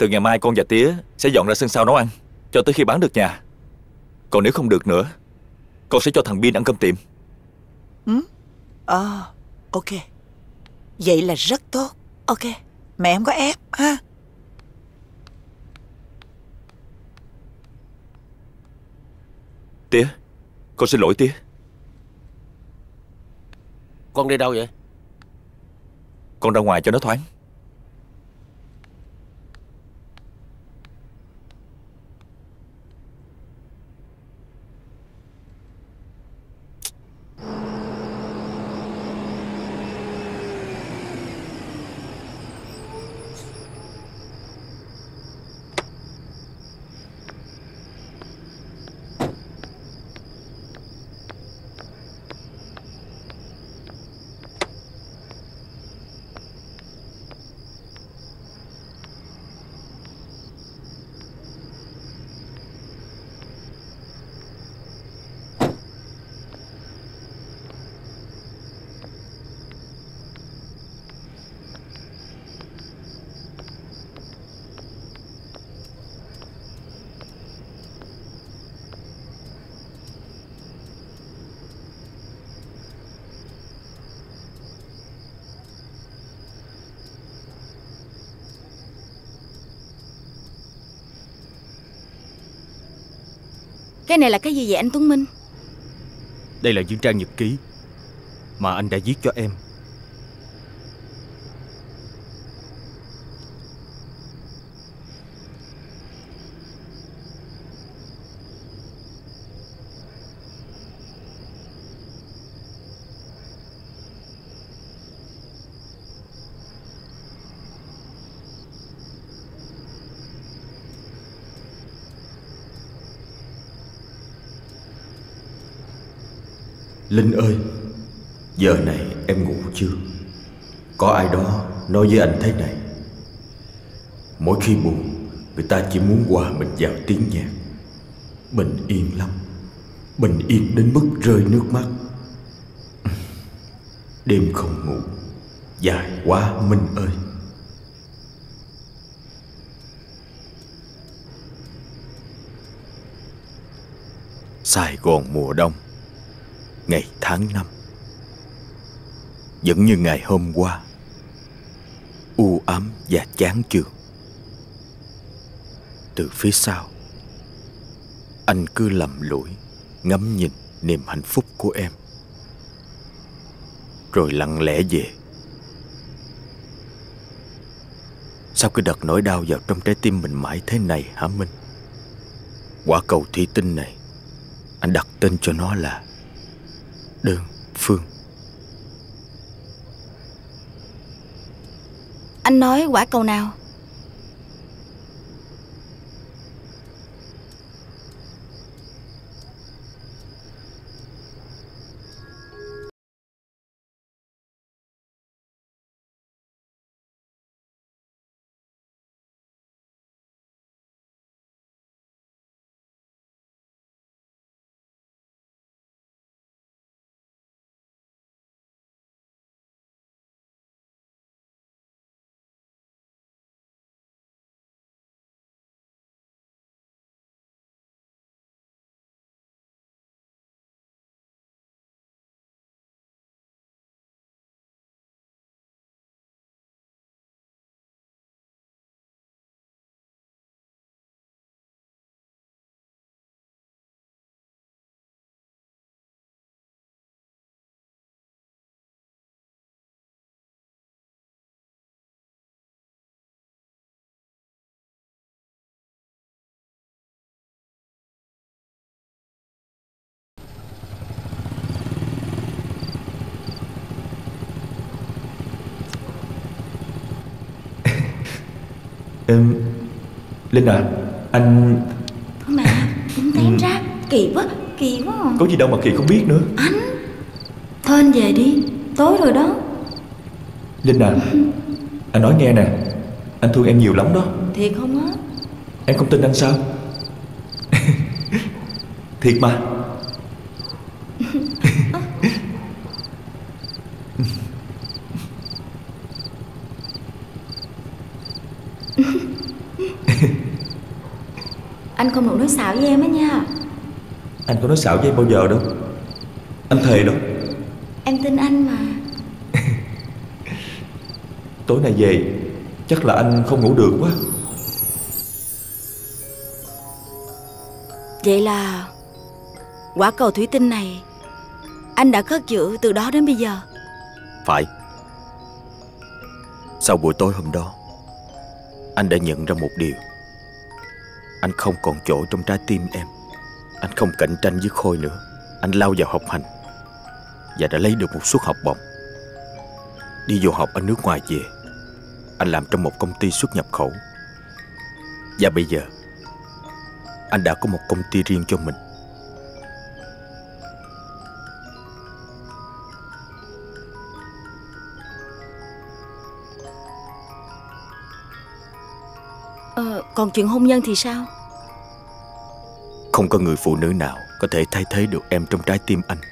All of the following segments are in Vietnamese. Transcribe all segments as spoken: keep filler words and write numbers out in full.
Từ ngày mai con và Tía sẽ dọn ra sân sau nấu ăn cho tới khi bán được nhà. Còn nếu không được nữa, con sẽ cho thằng Bin ăn cơm tiệm. Ừ? Ờ, ok. Vậy là rất tốt. Ok, mẹ không có ép ha. Tía, con xin lỗi Tía. Con đi đâu vậy? Con ra ngoài cho nó thoáng. Cái này là cái gì vậy anh Tuấn Minh? Đây là những trang nhật ký mà anh đã viết cho em. Linh ơi, giờ này em ngủ chưa? Có ai đó nói với anh thế này: mỗi khi buồn, người ta chỉ muốn hòa mình vào tiếng nhạc. Bình yên lắm, bình yên đến mức rơi nước mắt. Đêm không ngủ, dài quá Minh ơi. Sài Gòn mùa đông, ngày tháng năm, vẫn như ngày hôm qua, u ám và chán chường. Từ phía sau, anh cứ lầm lũi ngắm nhìn niềm hạnh phúc của em, rồi lặng lẽ về. Sao cái đợt nỗi đau vào trong trái tim mình mãi thế này hả Minh? Quả cầu thủy tinh này, anh đặt tên cho nó là Đơn Phương. Anh nói quả cầu nào? Em... Linh à, anh... Mà đứng tém ra, kỳ quá, kỳ quá à. Có gì đâu mà kỳ không biết nữa. Anh thôi anh về đi, tối rồi đó. Linh à, anh nói nghe nè, anh thương em nhiều lắm đó. Thiệt không á? Em không tin anh sao? Thiệt mà. Anh không được nói xạo với em á nha. Anh có nói xạo với em bao giờ đâu. Anh thề đó. Em tin anh mà. Tối nay về chắc là anh không ngủ được quá. Vậy là quả cầu thủy tinh này anh đã cất giữ từ đó đến bây giờ? Phải. Sau buổi tối hôm đó, anh đã nhận ra một điều. Anh không còn chỗ trong trái tim em. Anh không cạnh tranh với Khôi nữa. Anh lao vào học hành và đã lấy được một suất học bổng. Đi du học ở nước ngoài về, anh làm trong một công ty xuất nhập khẩu. Và bây giờ anh đã có một công ty riêng cho mình. Ờ, còn chuyện hôn nhân thì sao? Không có người phụ nữ nào có thể thay thế được em trong trái tim anh.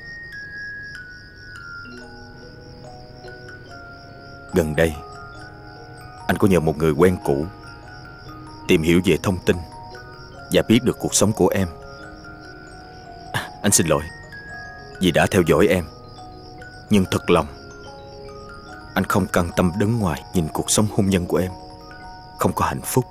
Gần đây, anh có nhờ một người quen cũ tìm hiểu về thông tin và biết được cuộc sống của em. À, anh xin lỗi vì đã theo dõi em. Nhưng thật lòng, anh không căng tâm đứng ngoài nhìn cuộc sống hôn nhân của em không có hạnh phúc.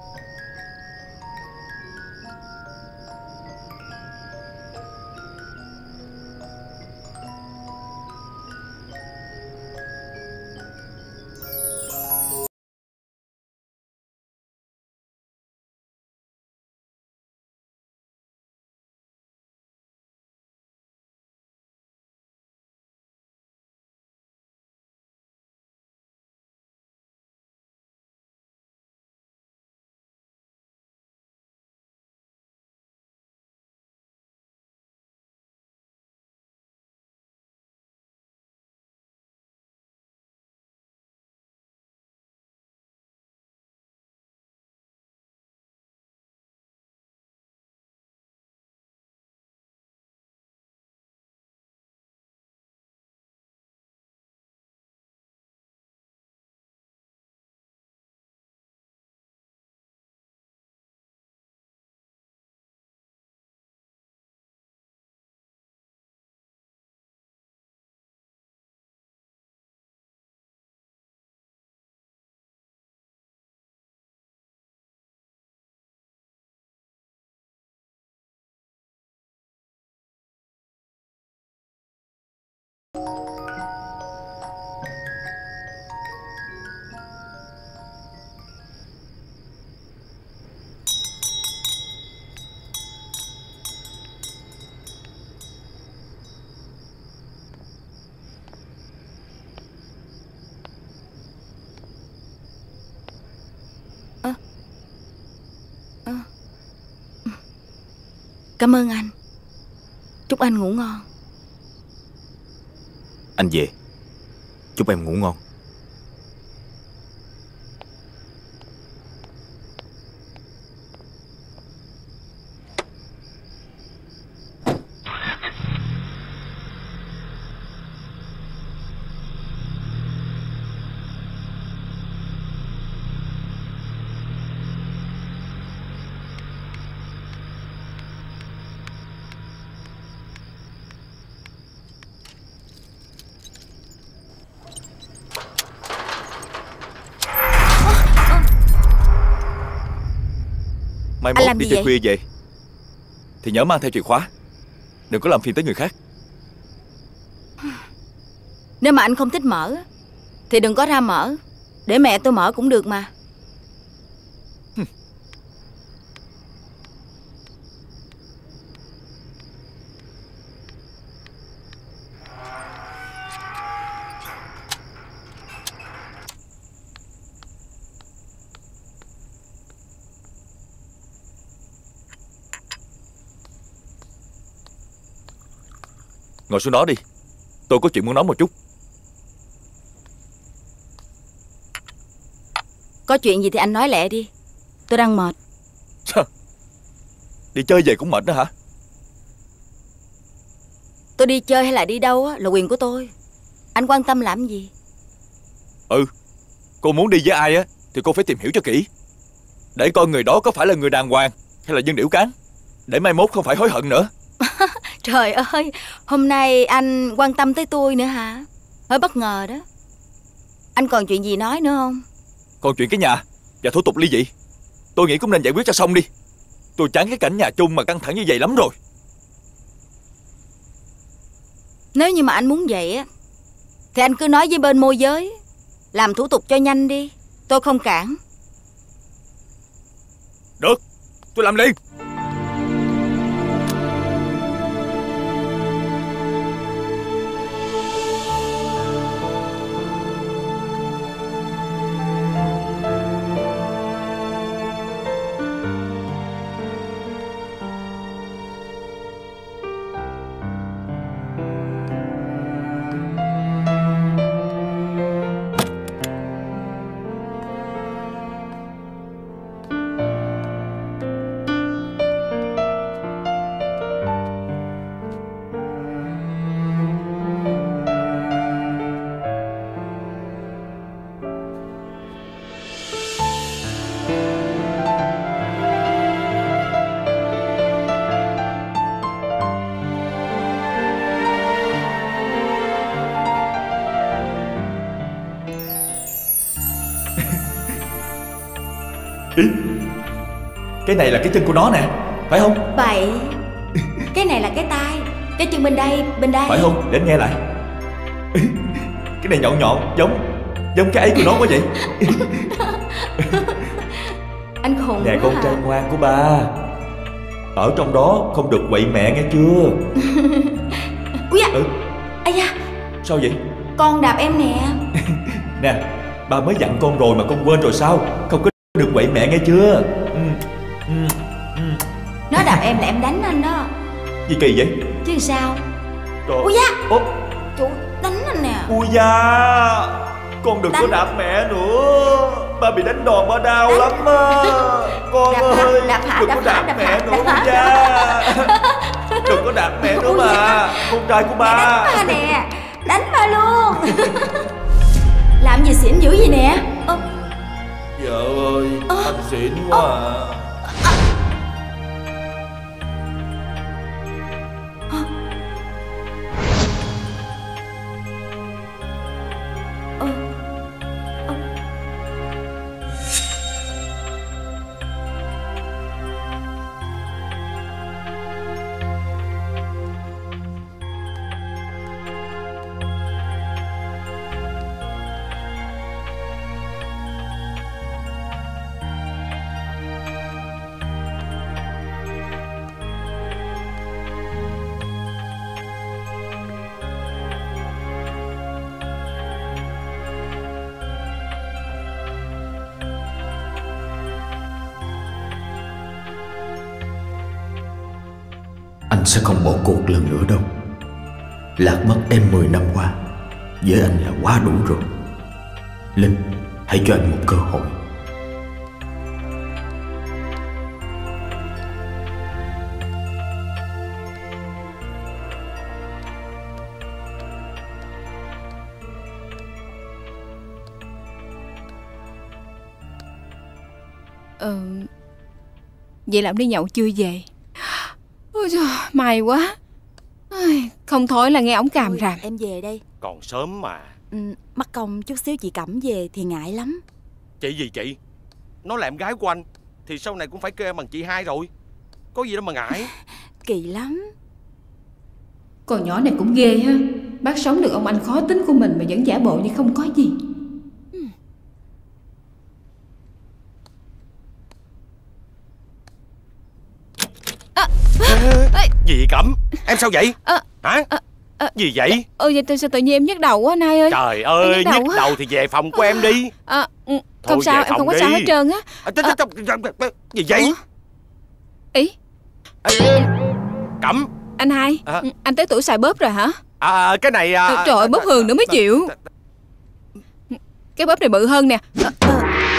Cảm ơn anh. Chúc anh ngủ ngon. Anh về. Chúc em ngủ ngon. Mai mốt đi chơi khuya về thì nhớ mang theo chìa khóa, đừng có làm phiền tới người khác. Nếu mà anh không thích mở thì đừng có ra mở, để mẹ tôi mở cũng được mà. Ngồi xuống đó đi, tôi có chuyện muốn nói một chút. Có chuyện gì thì anh nói lẹ đi, tôi đang mệt. Sao? Đi chơi về cũng mệt nữa hả? Tôi đi chơi hay là đi đâu là quyền của tôi. Anh quan tâm làm gì? Ừ, cô muốn đi với ai á thì cô phải tìm hiểu cho kỹ, để coi người đó có phải là người đàng hoàng hay là dân điểu cán. để mai mốt không phải hối hận nữa. Trời ơi, hôm nay anh quan tâm tới tôi nữa hả? Hơi bất ngờ đó. Anh còn chuyện gì nói nữa không? Còn chuyện cái nhà và thủ tục ly dị, tôi nghĩ cũng nên giải quyết cho xong đi. Tôi chán cái cảnh nhà chung mà căng thẳng như vậy lắm rồi. Nếu như mà anh muốn vậy á, thì anh cứ nói với bên môi giới làm thủ tục cho nhanh đi. Tôi không cản. Được, tôi làm liền. Ý, cái này là cái chân của nó nè, phải không? Vậy cái này là cái tay, cái chân bên đây, bên đây. Phải không? Để anh nghe lại. Ý, cái này nhọn nhọn, giống Giống cái ấy của nó quá vậy. Anh khùng Nè quá con hả? trai ngoan của ba, ở trong đó không được quậy mẹ nghe chưa? Úi da. Ừ. Ây da. Sao vậy? Con đạp em nè. Nè, ba mới dặn con rồi mà con quên rồi sao? Không có được quậy mẹ nghe chưa? Ừ. Ừ. Ừ. Nó đạp em là em đánh anh đó. Gì kỳ vậy? Chứ sao? Trời. Ui da. Ủa? Chú đánh anh nè. Ui da, con đừng Đánh. có đạp mẹ nữa. Ba bị đánh đòn ba đau Đánh. lắm á. Con Đạp hả? ơi, Đạp hả? đừng Đạp có hả? đạp Đạp mẹ hả? nữa. Đạp Ui hả? da, đừng có đạp mẹ nữa Ui mà. da. Con trai của Mẹ ba. đánh ba nè. Đánh ba luôn. Làm gì xỉn dữ vậy nè? Ơ. Vợ ơi, Ơ. anh xỉn quá à. Ơ. Ơ. Anh sẽ không bỏ cuộc lần nữa đâu. Lạc mất em mười năm qua, với anh là quá đủ rồi. Linh, hãy cho anh một cơ hội. Ờ, vậy là ông đi nhậu chưa về? Ôi trời, may quá. Ai, không thôi là nghe ổng càm Thôi, ràm. em về đây. Còn sớm mà. Ừ, mắc công chút xíu chị Cẩm về thì ngại lắm. Chị gì chị? Nó là em gái của anh thì sau này cũng phải kêu em bằng chị hai rồi. Có gì đâu mà ngại. Kỳ lắm. Con nhỏ này cũng ghê ha. Bác sống được ông anh khó tính của mình mà vẫn giả bộ như không có gì. Gì vậy Cẩm? Em sao vậy? À, Hả? à, à, Gì vậy? Ừ vậy tại sao tự nhiên em nhức đầu quá anh hai ơi? Trời ơi, nhức đầu nhức quá. đầu thì về phòng của em đi. À, ừ, Thôi, không sao, về em không phòng có đi. sao hết trơn á. À, t- t- t- t- Gì vậy? Ủa? Ý, Ê, Cẩm. anh hai, À. ừ, anh tới tuổi xài bóp rồi hả? À, cái này à, Ờ, trời ơi, bóp hường nữa mới chịu. Cái bóp này bự hơn nè. Ờ, ờ.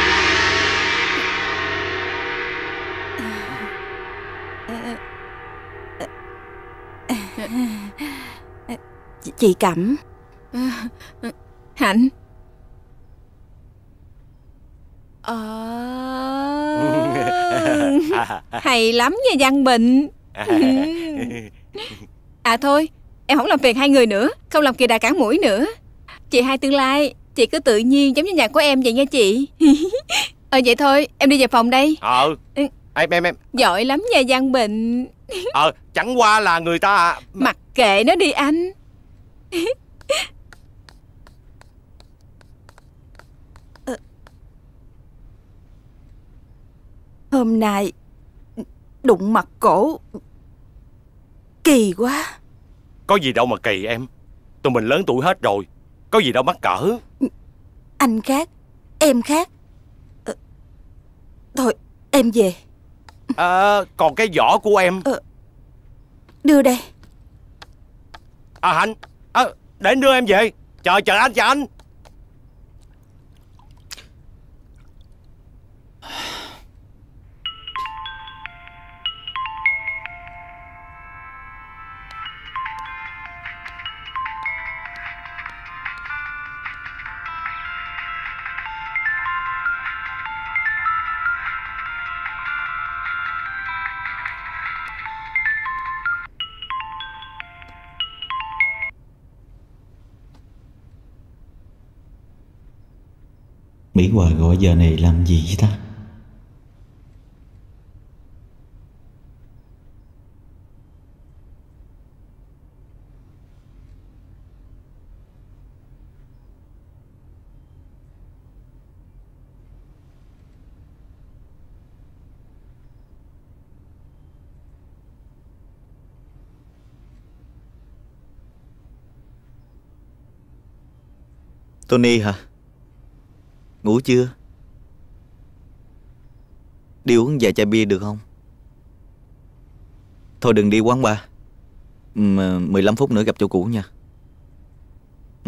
Chị, chị Cẩm. Hạnh. Ờ... Hay lắm nha Văn Bình. À thôi, em không làm phiền hai người nữa, không làm kỳ đà cản mũi nữa. Chị hai tương lai, chị cứ tự nhiên giống như nhà của em vậy nha chị. Ờ vậy thôi, em đi về phòng đây. Ờ Em em em Giỏi lắm nha Văn Bình. Ờ chẳng qua là người ta. Mặc kệ nó đi anh. Hôm nay đụng mặt cổ kỳ quá. Có gì đâu mà kỳ em. Tụi mình lớn tuổi hết rồi, có gì đâu mắc cỡ. Anh khác, em khác. ờ, Thôi em về. À, còn cái giỏ của em. ờ, Đưa đây. À anh à, để anh đưa em về. Chờ chờ anh chờ anh. Mỹ Hòa gọi giờ này làm gì vậy ta? Tony hả? Ngủ chưa? Đi uống vài chai bia được không? Thôi đừng đi quán bar. mười lăm phút nữa gặp chỗ cũ nha. Ừ.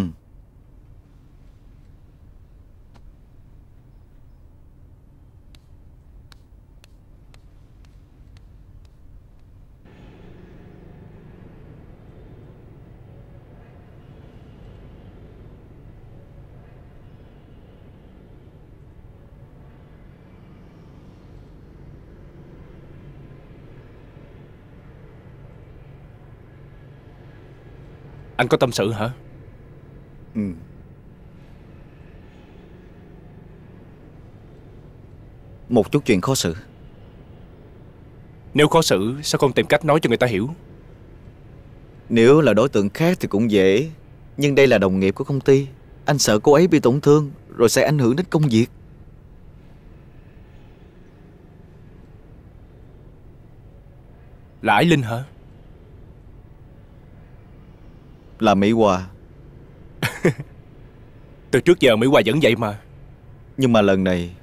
Anh có tâm sự hả? Ừ. Một chút chuyện khó xử. Nếu khó xử sao không tìm cách nói cho người ta hiểu? Nếu là đối tượng khác thì cũng dễ, nhưng đây là đồng nghiệp của công ty. Anh sợ cô ấy bị tổn thương rồi sẽ ảnh hưởng đến công việc. Là Ái Linh hả? Là Mỹ Hòa. Từ trước giờ Mỹ Hòa vẫn vậy mà. Nhưng mà lần này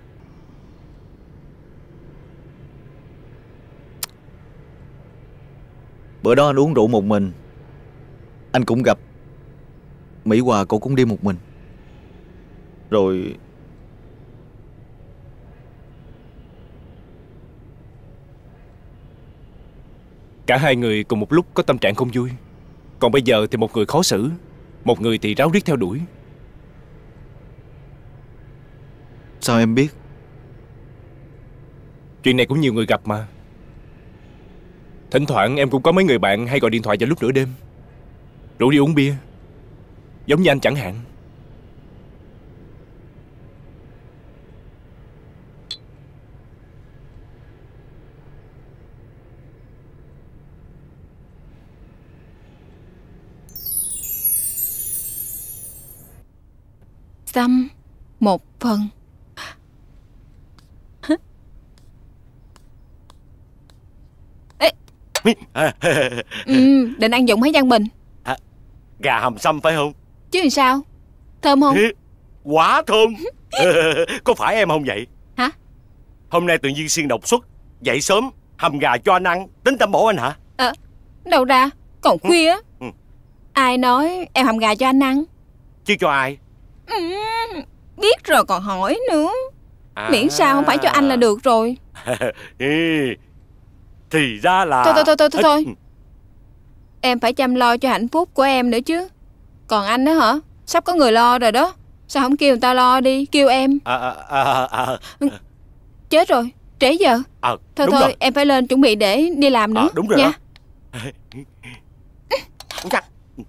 bữa đó anh uống rượu một mình, anh cũng gặp Mỹ Hòa, cô cũng đi một mình. Rồi cả hai người cùng một lúc có tâm trạng không vui. Còn bây giờ thì một người khó xử, một người thì ráo riết theo đuổi. Sao em biết? Chuyện này cũng nhiều người gặp mà. Thỉnh thoảng em cũng có mấy người bạn hay gọi điện thoại vào lúc nửa đêm, rủ đi uống bia. Giống như anh chẳng hạn. Xăm một phần. Ê. Ừ, định ăn dụng hả Văn Bình? À, gà hầm sâm phải không? Chứ làm sao? Thơm không? Quá thơm. Có phải em không vậy? Hả? Hôm nay tự nhiên siêng đột xuất, dậy sớm hầm gà cho anh ăn, tính tâm bổ anh hả? Ờ, đâu ra, còn khuya á. Ừ. Ai nói em hầm gà cho anh ăn? Chứ cho ai? Ừ, biết rồi còn hỏi nữa. À. Miễn sao không phải cho anh là được rồi. Thì ra là... Thôi thôi thôi thôi thôi, thôi. Em phải chăm lo cho hạnh phúc của em nữa chứ. Còn anh đó hả? Sắp có người lo rồi đó. Sao không kêu người ta lo đi, kêu em. À, à, à, à. Chết rồi, Trễ giờ. Ờ Thôi đúng thôi rồi. em phải lên chuẩn bị để đi làm nữa. Ờ đúng rồi nha. đó. Chắc.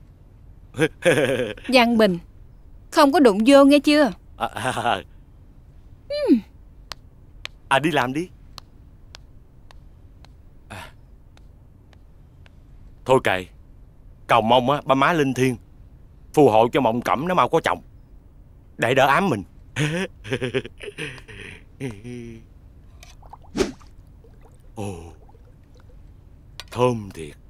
Văn Bình, không có đụng vô nghe chưa? À, à, à. à đi làm đi. À. Thôi kệ, cầu mong á ba má linh thiêng phù hộ cho Mộng Cẩm nó mau có chồng để đỡ ám mình. Ồ, thơm thiệt.